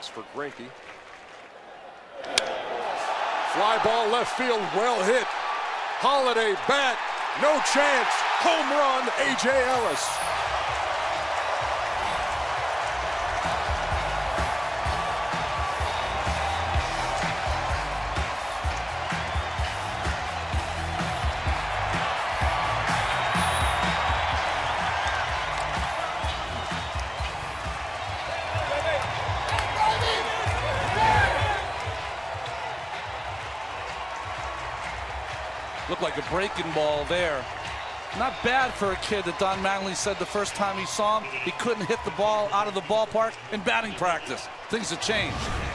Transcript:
Diamondbacks for Greinke. Fly ball left field, well hit. Holiday bat, no chance. Home run, A.J. Ellis. Looked like a breaking ball there. Not bad for a kid that Don Mattingly said the first time he saw him, he couldn't hit the ball out of the ballpark in batting practice. Things have changed.